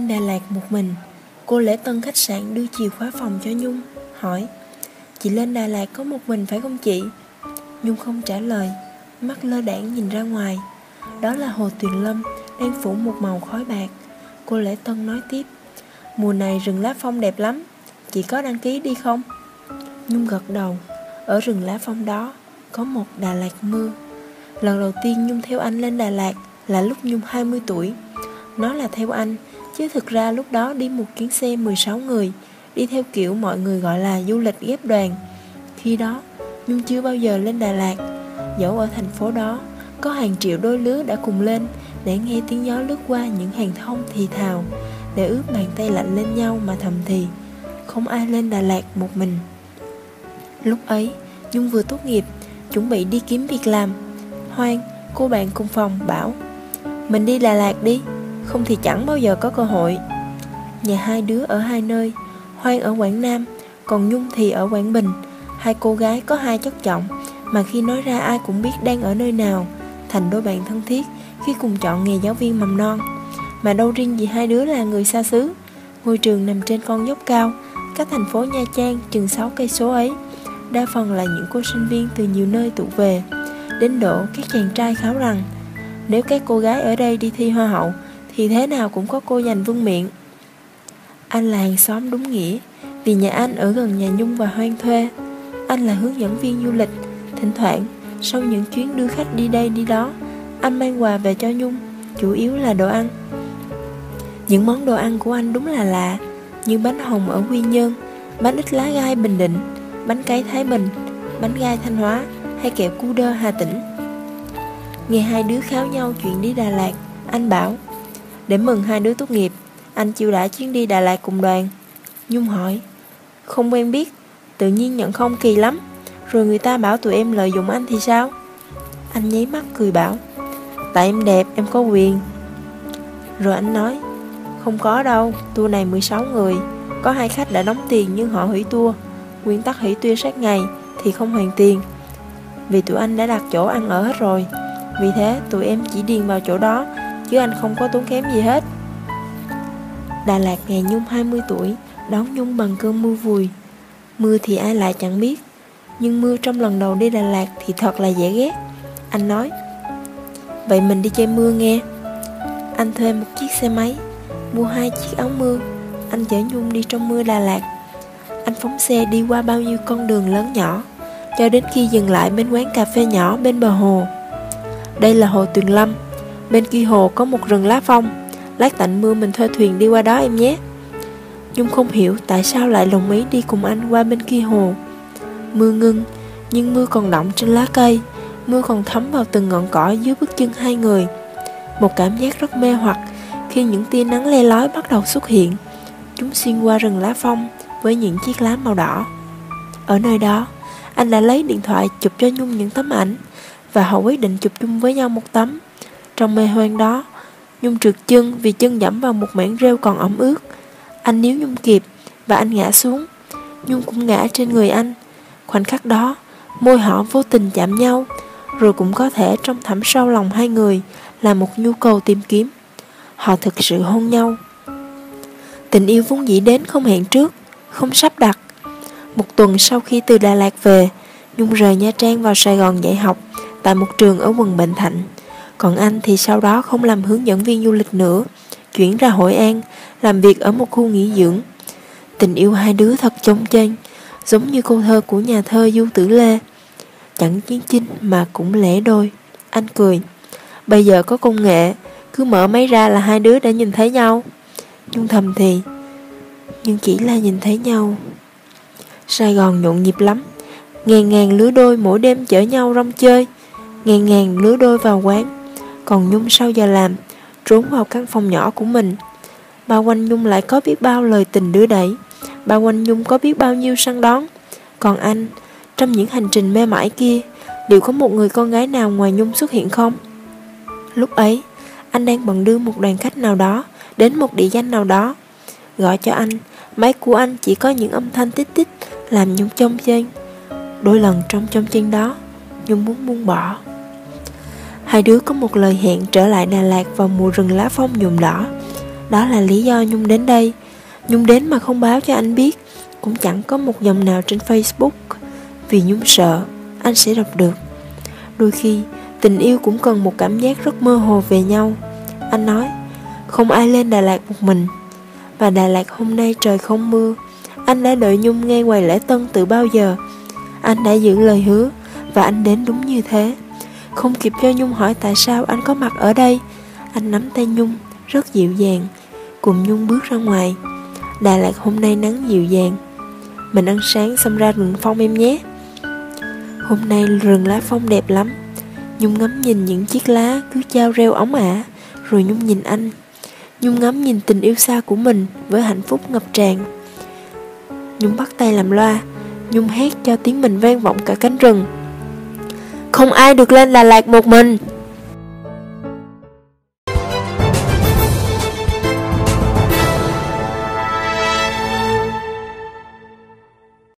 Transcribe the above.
Đà Lạt một mình. Cô lễ tân khách sạn đưa chìa khóa phòng cho Nhung, hỏi: "Chị lên Đà Lạt có một mình phải không chị?" Nhung không trả lời, mắt lơ đãng nhìn ra ngoài. Đó là hồ Tuyền Lâm đang phủ một màu khói bạc. Cô lễ tân nói tiếp: "Mùa này rừng lá phong đẹp lắm, chị có đăng ký đi không?" Nhung gật đầu. Ở rừng lá phong đó có một Đà Lạt mưa. Lần đầu tiên Nhung theo anh lên Đà Lạt là lúc Nhung 20 tuổi. Nó là theo anh, chứ thực ra lúc đó đi một chuyến xe 16 người, đi theo kiểu mọi người gọi là du lịch ghép đoàn. Khi đó Nhung chưa bao giờ lên Đà Lạt. Dẫu ở thành phố đó có hàng triệu đôi lứa đã cùng lên để nghe tiếng gió lướt qua những hàng thông thì thào, để ướp bàn tay lạnh lên nhau mà thầm thì, không ai lên Đà Lạt một mình. Lúc ấy Nhung vừa tốt nghiệp, chuẩn bị đi kiếm việc làm. Hoan, cô bạn cùng phòng, bảo: "Mình đi Đà Lạt đi, không thì chẳng bao giờ có cơ hội." Nhà hai đứa ở hai nơi, Hoan ở Quảng Nam, còn Nhung thì ở Quảng Bình. Hai cô gái có hai chất giọng mà khi nói ra ai cũng biết đang ở nơi nào, thành đôi bạn thân thiết khi cùng chọn nghề giáo viên mầm non. Mà đâu riêng gì hai đứa là người xa xứ. Ngôi trường nằm trên con dốc cao, cách thành phố Nha Trang chừng 6 cây số ấy. Đa phần là những cô sinh viên từ nhiều nơi tụ về, đến độ các chàng trai kháo rằng nếu các cô gái ở đây đi thi hoa hậu thì thế nào cũng có cô giành vương miện. Anh là hàng xóm đúng nghĩa, vì nhà anh ở gần nhà Nhung và Hoan thuê. Anh là hướng dẫn viên du lịch. Thỉnh thoảng sau những chuyến đưa khách đi đây đi đó, anh mang quà về cho Nhung, chủ yếu là đồ ăn. Những món đồ ăn của anh đúng là lạ, như bánh hồng ở Quy Nhơn, bánh ít lá gai Bình Định, bánh cấy Thái Bình, bánh gai Thanh Hóa hay kẹo cu đơ Hà Tĩnh. Nghe hai đứa kháo nhau chuyện đi Đà Lạt, anh bảo: "Để mừng hai đứa tốt nghiệp, anh chiêu đãi chuyến đi Đà Lạt cùng đoàn." Nhung hỏi: "Không quen biết, tự nhiên nhận không kỳ lắm, rồi người ta bảo tụi em lợi dụng anh thì sao?" Anh nháy mắt cười bảo: "Tại em đẹp, em có quyền." Rồi anh nói: "Không có đâu, tour này 16 người, có 2 khách đã đóng tiền nhưng họ hủy tour. Nguyên tắc hủy tour sát ngày thì không hoàn tiền, vì tụi anh đã đặt chỗ ăn ở hết rồi. Vì thế tụi em chỉ điền vào chỗ đó, chứ anh không có tốn kém gì hết." Đà Lạt ngày Nhung 20 tuổi đón Nhung bằng cơn mưa vùi. Mưa thì ai lại chẳng biết, nhưng mưa trong lần đầu đi Đà Lạt thì thật là dễ ghét. Anh nói: "Vậy mình đi chơi mưa nghe." Anh thuê một chiếc xe máy, mua 2 chiếc áo mưa. Anh chở Nhung đi trong mưa Đà Lạt. Anh phóng xe đi qua bao nhiêu con đường lớn nhỏ, cho đến khi dừng lại bên quán cà phê nhỏ bên bờ hồ. Đây là hồ Tuyền Lâm, bên kia hồ có một rừng lá phong, lát tạnh mưa mình thuê thuyền đi qua đó em nhé. Nhung không hiểu tại sao lại đồng ý đi cùng anh qua bên kia hồ. Mưa ngưng, nhưng mưa còn đọng trên lá cây, mưa còn thấm vào từng ngọn cỏ dưới bước chân hai người. Một cảm giác rất mê hoặc khi những tia nắng le lói bắt đầu xuất hiện. Chúng xuyên qua rừng lá phong với những chiếc lá màu đỏ. Ở nơi đó, anh đã lấy điện thoại chụp cho Nhung những tấm ảnh, và họ quyết định chụp chung với nhau một tấm. Trong mê hoang đó, Nhung trượt chân vì chân dẫm vào một mảng rêu còn ẩm ướt. Anh níu Nhung kịp và anh ngã xuống. Nhung cũng ngã trên người anh. Khoảnh khắc đó, môi họ vô tình chạm nhau, rồi cũng có thể trong thẳm sâu lòng hai người là một nhu cầu tìm kiếm. Họ thực sự hôn nhau. Tình yêu vốn dĩ đến không hẹn trước, không sắp đặt. Một tuần sau khi từ Đà Lạt về, Nhung rời Nha Trang vào Sài Gòn dạy học tại một trường ở quận Bình Thạnh. Còn anh thì sau đó không làm hướng dẫn viên du lịch nữa, chuyển ra Hội An, làm việc ở một khu nghỉ dưỡng. Tình yêu hai đứa thật chông chênh, giống như câu thơ của nhà thơ Du Tử Lê: "Chẳng chiến chinh mà cũng lẻ đôi." Anh cười: "Bây giờ có công nghệ, cứ mở máy ra là hai đứa đã nhìn thấy nhau." Nhung thầm thì: "Nhưng chỉ là nhìn thấy nhau." Sài Gòn nhộn nhịp lắm, ngàn ngàn lứa đôi mỗi đêm chở nhau rong chơi, ngàn ngàn lứa đôi vào quán. Còn Nhung sau giờ làm, trốn vào căn phòng nhỏ của mình. Bao quanh Nhung lại có biết bao lời tình đưa đẩy, bao quanh Nhung có biết bao nhiêu săn đón. Còn anh, trong những hành trình mê mải kia, liệu có một người con gái nào ngoài Nhung xuất hiện không? Lúc ấy, anh đang bận đưa một đoàn khách nào đó đến một địa danh nào đó. Gọi cho anh, máy của anh chỉ có những âm thanh tít tít làm Nhung chông chênh. Đôi lần trong chông chênh đó, Nhung muốn buông bỏ. Hai đứa có một lời hẹn trở lại Đà Lạt vào mùa rừng lá phong nhuộm đỏ. Đó là lý do Nhung đến đây. Nhung đến mà không báo cho anh biết, cũng chẳng có một dòng nào trên Facebook, vì Nhung sợ anh sẽ đọc được. Đôi khi tình yêu cũng cần một cảm giác rất mơ hồ về nhau. Anh nói không ai lên Đà Lạt một mình. Và Đà Lạt hôm nay trời không mưa. Anh đã đợi Nhung ngay ngoài lễ tân từ bao giờ. Anh đã giữ lời hứa và anh đến đúng như thế. Không kịp cho Nhung hỏi tại sao anh có mặt ở đây, anh nắm tay Nhung rất dịu dàng, cùng Nhung bước ra ngoài. Đà Lạt hôm nay nắng dịu dàng. Mình ăn sáng xong ra rừng phong em nhé. Hôm nay rừng lá phong đẹp lắm. Nhung ngắm nhìn những chiếc lá cứ chao reo óng ả. Rồi Nhung nhìn anh. Nhung ngắm nhìn tình yêu xa của mình với hạnh phúc ngập tràn. Nhung bắt tay làm loa. Nhung hét cho tiếng mình vang vọng cả cánh rừng. Không ai được lên Đà Lạt một mình.